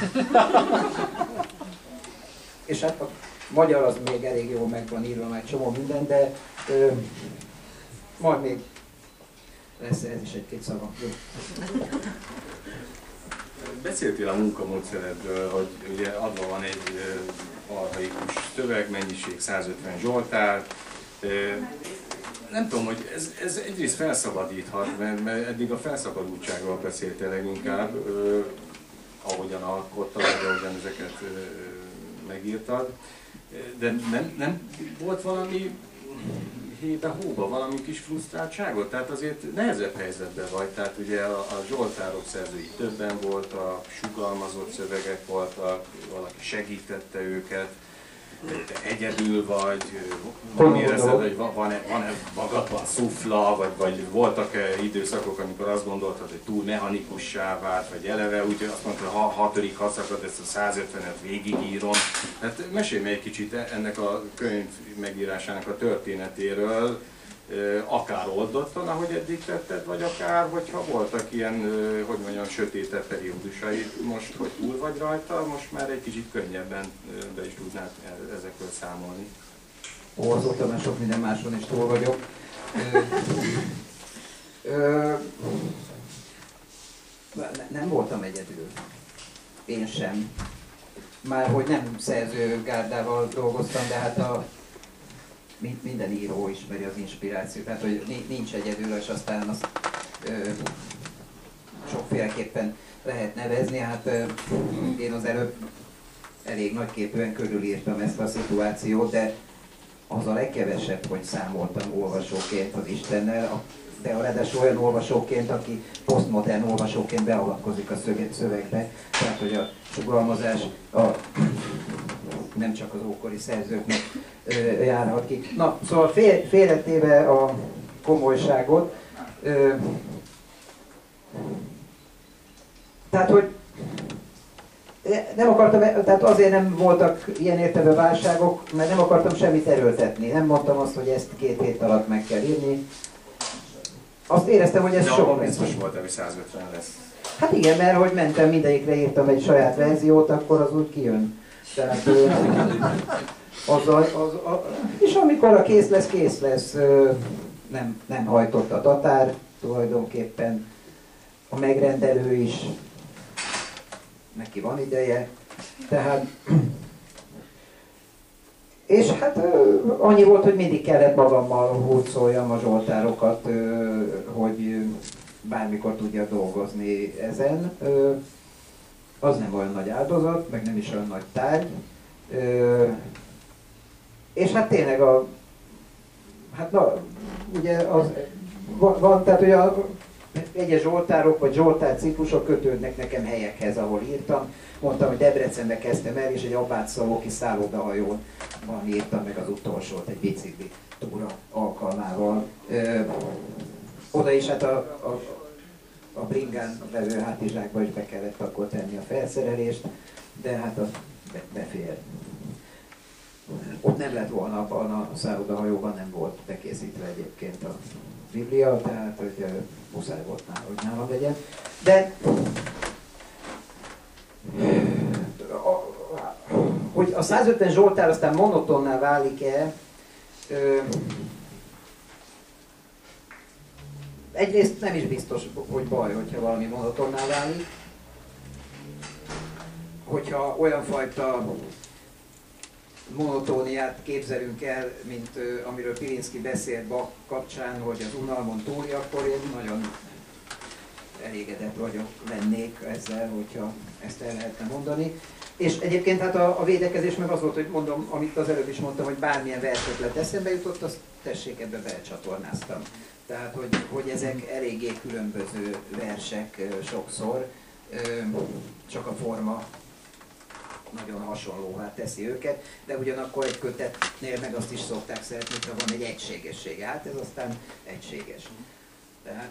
És hát a magyar az még elég jól meg van írva, meg csomó minden, de uh, majd még lesz ez is egy-két szava. Beszéltél a munkamódszeredről, hogy ugye adva van egy archaikus szövegmennyiség, százötven zsoltár. Nem tudom, hogy ez, ez egyrészt felszabadíthat, mert, mert eddig a felszabadultságról beszéltél leginkább, ahogyan alkottad, ahogyan ezeket megírtad. De nem, nem volt valami hébe-hóba, valami kis frusztráltságot? Tehát azért nehezebb helyzetben vagy, tehát ugye a, a zsoltárok szerzői többen voltak, sugalmazott szövegek voltak, valaki segítette őket, te egyedül vagy, nem érezed, hogy van-e van magadban szufla, vagy, vagy voltak-e időszakok, amikor azt gondoltad, hogy túl mechanikussá vált, vagy eleve, úgyhogy azt mondtad, hogy ha hatodik hatszakad, ezt a százötvenet végigírom. Hát mesélj egy kicsit ennek a könyv megírásának a történetéről, akár oldottan, ahogy eddig tetted, vagy akár, hogyha voltak ilyen, hogy mondjam, sötétebb periódusai, most, hogy túl vagy rajta, most már egy kicsit könnyebben be is tudnád ezekről számolni. Ó, azóta már sok minden máson is túl vagyok. Ö, ö, nem voltam egyedül. Én sem. Már hogy nem szerzőgárdával dolgoztam, de hát a minden író ismeri az inspirációt, tehát hogy nincs egyedül, és aztán azt ö, sokféleképpen lehet nevezni. Hát ö, én az előbb elég nagyképűen körülírtam ezt a szituációt, de az a legkevesebb, hogy számoltam olvasóként az Istennel, de ráadásul olyan olvasóként, aki posztmodern olvasóként beavatkozik a szövegbe, tehát hogy a sugalmazás a, nem csak az ókori szerzőknek ö, járhat ki. Na, szóval fél, félretéve a komolyságot, ö, tehát hogy nem akartam, tehát azért nem voltak ilyen értelmű válságok, mert nem akartam semmit erőltetni. Nem mondtam azt, hogy ezt két hét alatt meg kell írni. Azt éreztem, hogy ez de sok lesz. Biztos volt, hogy százötven lesz. Hát igen, mert hogy mentem, mindegyikre írtam egy saját verziót, akkor az úgy kijön. Tehát, az a, az a, és amikor a kész lesz, kész lesz. Nem, nem hajtott a tatár tulajdonképpen. A megrendelő is. Neki van ideje. Tehát... És hát annyi volt, hogy mindig kellett magammal hurcoljam a zsoltárokat, hogy bármikor tudja dolgozni ezen. Az nem olyan nagy áldozat, meg nem is olyan nagy tárgy. És hát tényleg a... Hát na, ugye az... Van, tehát ugye a egyes zsoltárok vagy zsoltár ciklusok kötődnek nekem helyekhez, ahol írtam. Mondtam, hogy Debrecenbe kezdtem el, és egy Apátszalóki szállodahajón van írtam meg az utolsót egy bicikli túra alkalmával. Ö, oda is hát a, a, a bringán levő hátizsákba is be kellett akkor tenni a felszerelést, de hát az be, befér. Ott nem lett volna, abban a szállodahajóban nem volt bekészítve egyébként a Biblia, tehát hogy muszáj volt nála, hogy nálam legyen. De hogy a százötven zsoltár aztán monotonná válik-e, egyrészt nem is biztos, hogy baj, hogyha valami monotonná válik. Hogyha olyan fajta monotóniát képzelünk el, mint amiről Pilinszky beszélt Bach kapcsán, hogy az unalmon túli, akkor én nagyon elégedett vagyok, lennék ezzel, hogyha ezt el lehetne mondani. És egyébként hát a, a védekezés meg az volt, hogy mondom, amit az előbb is mondtam, hogy bármilyen versöklet eszembe jutott, azt tessék, ebbe becsatornáztam. Tehát, hogy, hogy ezek eléggé különböző versek sokszor, csak a forma nagyon hasonlóvá teszi őket, de ugyanakkor egy kötetnél meg azt is szokták szeretni, hogyha van egy egységesség. Hát ez aztán egységes. Tehát...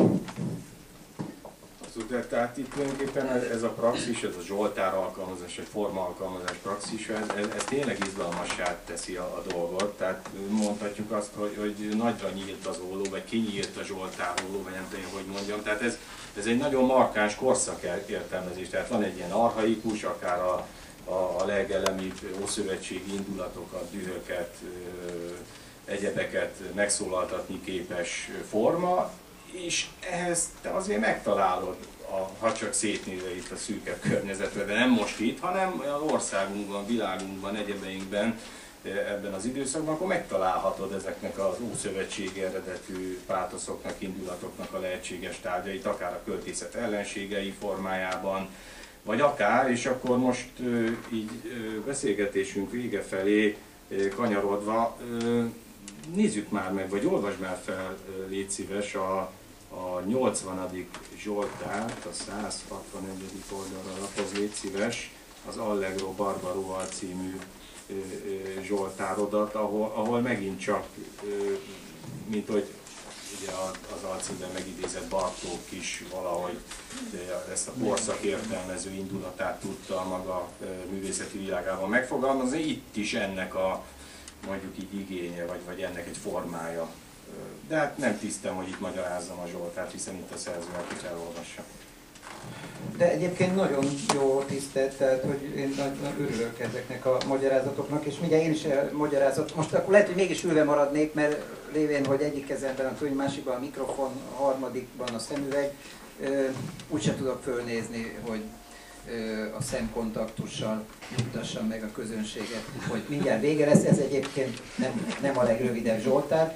De, tehát itt tulajdonképpen ez a praxis, ez a Zsoltár alkalmazás, egy forma alkalmazás praxis, ez, ez, ez tényleg izgalmassá teszi a, a dolgot. Tehát mondhatjuk azt, hogy, hogy nagyra nyílt az olló, vagy kinyílt a Zsoltár olló, vagy nem tudom, hogy mondjam. Tehát ez, ez egy nagyon markáns korszak értelmezés. Tehát van egy ilyen archaikus, akár a, a, a legelemibb ószövetségi indulatokat, dühöket, egyebeket megszólaltatni képes forma, és ehhez te azért megtalálod, a, ha csak szétnézve itt a szűkebb környezetben, de nem most itt, hanem az országunkban, világunkban, egyebeinkben, ebben az időszakban, akkor megtalálhatod ezeknek az ószövetségi eredetű pátoszoknak, indulatoknak a lehetséges tárgyait, akár a költészet ellenségei formájában, vagy akár, és akkor most így beszélgetésünk vége felé kanyarodva, nézzük már meg, vagy olvasd már fel, légy szíves, a, a nyolcvanadik Zsoltárt, a száz hatvanegyedik oldalra lapoz, légy szíves, az Allegro Barbaroval című Zsoltárodat, ahol, ahol megint csak, mint hogy ugye az alcímben megidézett Bartók is valahogy ezt a korszak értelmező indulatát tudta maga művészeti világában megfogalmazni, itt is ennek a mondjuk így igénye, vagy, vagy ennek egy formája. De hát nem tisztem, hogy itt magyarázzam a Zsoltárt, hiszen itt a szerző, aki elolvassa. De egyébként nagyon jó tisztelt, tehát hogy én nagyon örülök ezeknek a magyarázatoknak, és mindjárt én is magyarázat. Most akkor lehet, hogy mégis ülve maradnék, mert lévén, hogy egyik kezemben a könyv, másikban a mikrofon, a harmadikban a szemüveg, úgyse tudok fölnézni, hogy a szemkontaktussal nyugtassam meg a közönséget, hogy mindjárt vége lesz. Ez egyébként nem, nem a legrövidebb Zsoltár.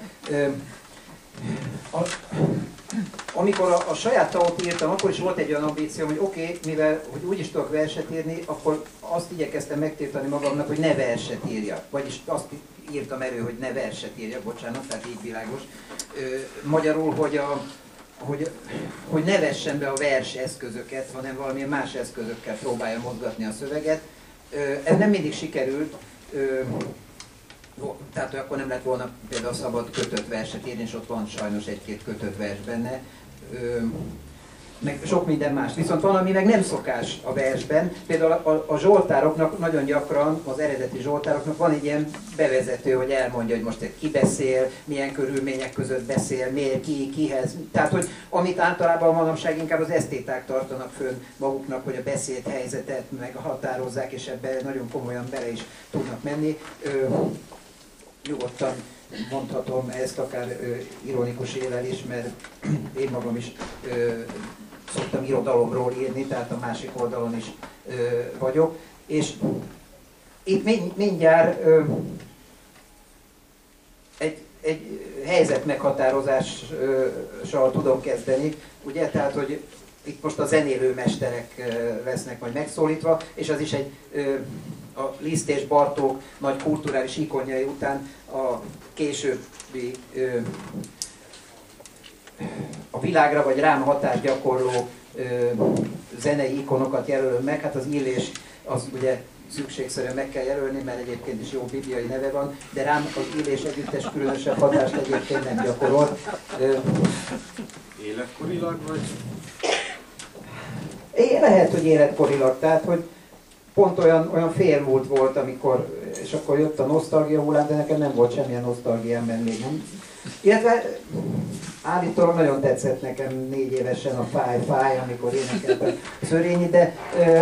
A, amikor a, a saját tavot írtam, akkor is volt egy olyan ambícióm, hogy oké, okay, mivel hogy úgy is tudok verset írni, akkor azt igyekeztem megtiltani magamnak, hogy ne verset írjak. Vagyis azt írtam elő, hogy ne verset írjak, bocsánat, tehát így világos. Magyarul, hogy a Hogy, hogy ne vessen be a vers eszközöket, hanem valamilyen más eszközökkel próbálja mozgatni a szöveget. Ez nem mindig sikerült, tehát hogy akkor nem lett volna például szabad kötött verset írni, és ott van sajnos egy-két kötött vers benne, meg sok minden más. Viszont van, ami meg nem szokás a versben. Például a, a zsoltároknak nagyon gyakran, az eredeti zsoltároknak van egy ilyen bevezető, hogy elmondja, hogy most ki beszél, milyen körülmények között beszél, miért, ki, kihez. Tehát, hogy amit általában manapság inkább az esztéták tartanak fönn maguknak, hogy a beszélt helyzetet meghatározzák, és ebbe nagyon komolyan bele is tudnak menni. Ö, nyugodtan mondhatom ezt akár ö, ironikus élel is, mert én magam is ö, szoktam irodalomról írni, tehát a másik oldalon is ö, vagyok. És itt mindjárt ö, egy, egy helyzet meghatározással tudom kezdeni, ugye, tehát, hogy itt most a zenélő mesterek lesznek majd megszólítva, és az is egy ö, a Liszt és Bartók nagy kulturális ikonjai után a későbbi ö, a világra vagy rám hatást gyakorló ö, zenei ikonokat jelölöm meg. Hát az Illés az ugye szükségszerűen meg kell jelölni, mert egyébként is jó bibliai neve van, de rám az Illés együttes különösebb hatást egyébként nem gyakorolt. Ö, Életkorilag vagy? É, lehet, hogy életkorilag, tehát hogy pont olyan, olyan félmúlt volt, amikor, és akkor jött a nosztalgia hullám, de nekem nem volt semmilyen nosztalgiám még nem. Illetve állítólag nagyon tetszett nekem négy évesen a Fáj, Fáj, amikor énekeltem Szörényi, de ö,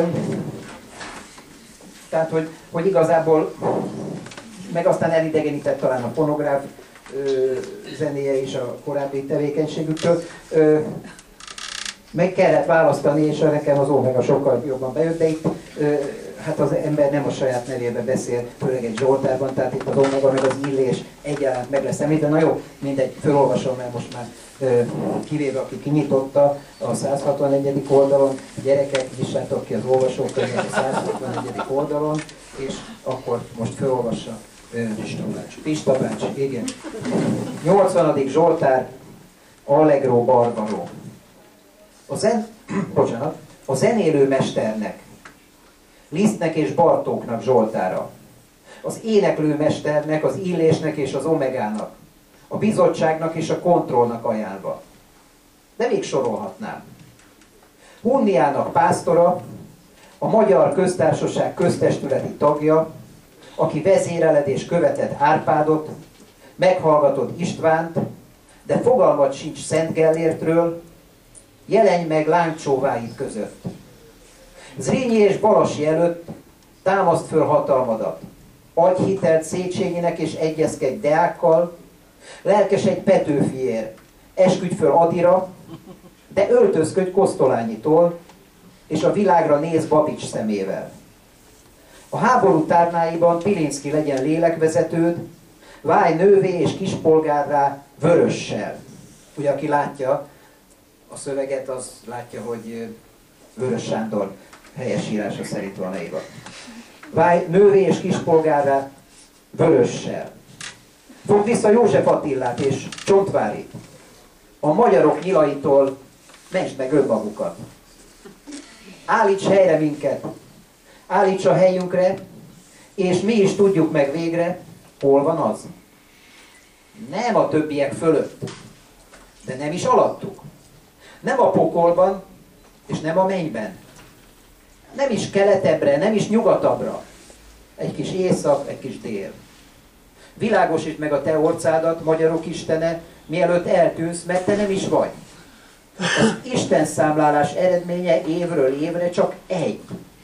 tehát, hogy, hogy igazából, meg aztán elidegenített talán a fonográf ö, zenéje is a korábbi tevékenységüktől. Ö, meg kellett választani, és nekem az Omega sokkal jobban bejött, de itt ö, hát az ember nem a saját nevében beszél, főleg egy zsoltárban, tehát itt az omega meg az illés egyaránt meg lesz említve. Na jó, mindegy, felolvasom, mert most már ö, kivéve, aki kinyitotta a száz hatvanegyedik oldalon, a gyerekek, nyissátok ki az olvasókönyvet a száz hatvanegyedik oldalon, és akkor most felolvassa Pista bácsi. Pista bácsi, igen. nyolcvanadik Zsoltár, Allegro Barbaro. A, zen... Bocsánat. A zenélő mesternek, Lisztnek és Bartóknak Zsoltára, az éneklő mesternek, az illésnek és az omegának, a bizottságnak és a kontrollnak ajánlva. De még sorolhatnám. Hunniának pásztora, a Magyar Köztársaság köztestületi tagja, aki vezéreled és követett Árpádot, meghallgatod Istvánt, de fogalmat sincs Szent Gellértről, jelenj meg lángcsóváid között. Zrínyi és Balasi előtt támaszt föl hatalmadat. Adj hitelt Széchenyinek és egyezkedj Deákkal, lelkesedj Petőfiér, esküdj föl Adira, de öltözködj Kosztolányitól, és a világra néz Babics szemével. A háború tárnáiban Pilinszky legyen lélekvezetőd, válj nővé és kispolgárrá Vörössel. Ugye, aki látja a szöveget, az látja, hogy Vörös Sándor helyesírása szerint van leírva. Válj nővé és kispolgárrá Vörössel. Fogd vissza József Attilát és Csontvárit. A magyarok nyilaitól mentsd meg önmagukat. Állíts helyre minket, állíts a helyünkre, és mi is tudjuk meg végre, hol van az. Nem a többiek fölött, de nem is alattuk. Nem a pokolban, és nem a mennyben. Nem is keletebbre, nem is nyugatabbra. Egy kis észak, egy kis dél. Világosítsd meg a te orcádat, magyarok istene, mielőtt eltűnsz, mert te nem is vagy. Az Isten számlálás eredménye évről évre csak egy.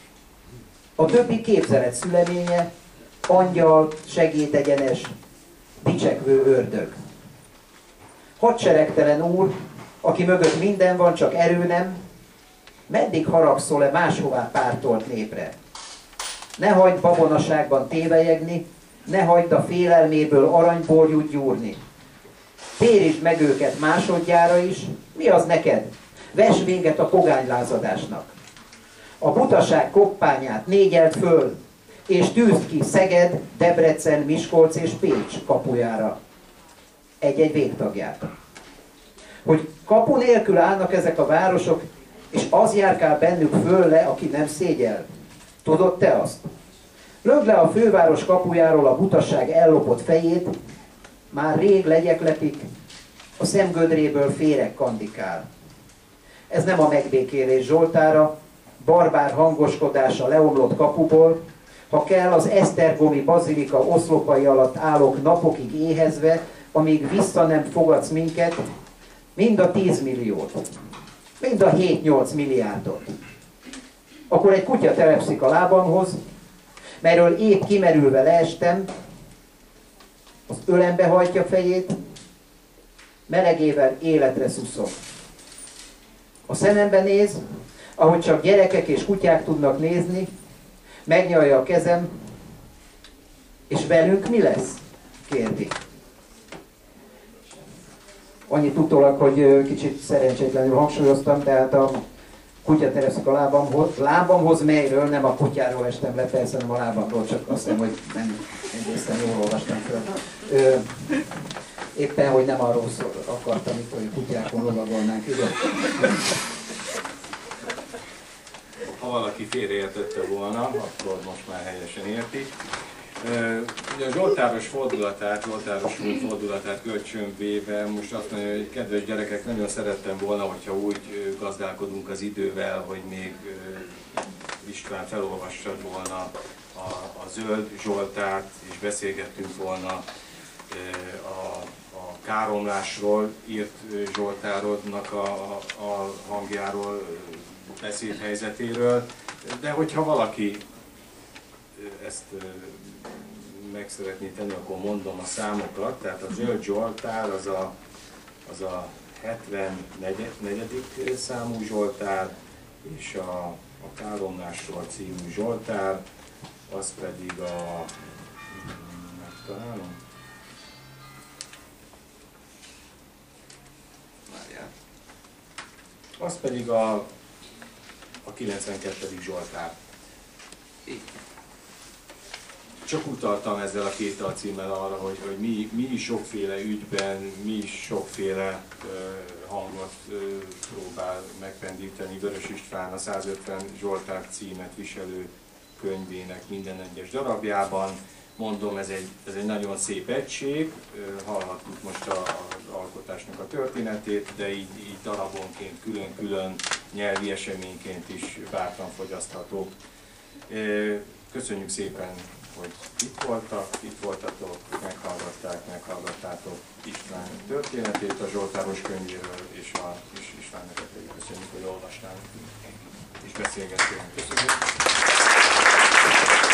A többi képzelet szüleménye, angyal, segédegyenes, dicsekvő ördög. Hadseregtelen úr, aki mögött minden van, csak erő nem, meddig haragszol-e máshová pártolt népre? Ne hagyd babonaságban tévelyegni, ne hagyd a félelméből aranyborjút gyúrni. Térítsd meg őket másodjára is, mi az neked? Vess véget a pogánylázadásnak. A butaság koppányát négyeld föl, és tűzd ki Szeged, Debrecen, Miskolc és Pécs kapujára. Egy-egy végtagját. Hogy kapu nélkül állnak ezek a városok, és az járkál bennük föl le, aki nem szégyel. Tudod te azt? Lögd le a főváros kapujáról a butaság ellopott fejét, már rég legyek lepik, a szemgödréből féreg kandikál. Ez nem a megbékélés Zsoltára, barbár hangoskodása leomlott kapuból, ha kell az esztergomi bazilika oszlopai alatt állok napokig éhezve, amíg vissza nem fogadsz minket, mind a tíz milliót, mind a hét-nyolc milliárdot. Akkor egy kutya telepszik a lábamhoz, melyről épp kimerülve leestem, az ölembe hajtja fejét, melegével életre szuszog. A szemembe néz, ahogy csak gyerekek és kutyák tudnak nézni, megnyalja a kezem, és velünk mi lesz? Kérdi. Annyit utólag, hogy kicsit szerencsétlenül hangsúlyoztam, tehát a kutya tereszik a lábamhoz, lábamhoz, melyről nem a kutyáról estem le, persze nem a lábamról, csak azt hiszem, hogy nem egészen jól olvastam fel. Ö, éppen, hogy nem arról szól, akartam itt, hogy kutyákon lovagolnánk, ugye? Ha valaki félreértette volna, akkor most már helyesen érti. Ugye a Zsoltáros fordulatát, Zsoltáros fordulatát kölcsönvéve most azt mondja, hogy kedves gyerekek, nagyon szerettem volna, hogyha úgy gazdálkodunk az idővel, hogy még István felolvassad volna a, a zöld Zsoltárt, és beszélgettünk volna a, a káromlásról írt Zsoltárodnak a, a, a hangjáról, beszédhelyzetéről, de hogyha valaki ezt meg szeretné tenni, akkor mondom a számokat. Tehát a zöld Zsoltár az a, az a hetvennegyedik számú Zsoltár, és a a Kálomnással című Zsoltár, az pedig a... megtalálom? Várjál. Az pedig a, a kilencvenkettedik Zsoltár. Csak utaltam ezzel a két alcímmel arra, hogy, hogy mi, mi is sokféle ügyben, mi is sokféle uh, hangot uh, próbál megpendíteni Vörös István a százötven Zsoltár címet viselő könyvének minden egyes darabjában. Mondom, ez egy, ez egy nagyon szép egység, uh, hallhattuk most a, az alkotásnak a történetét, de így, így darabonként, külön-külön nyelvi eseményként is bátran fogyasztható. Uh, köszönjük szépen, hogy itt voltak, itt voltatok, meghallgatták, meghallgattátok István történetét, a Zsoltáros könyvéről, és, a, és Istvánnak pedig köszönjük, hogy olvastál és beszélgettünk. Köszönjük!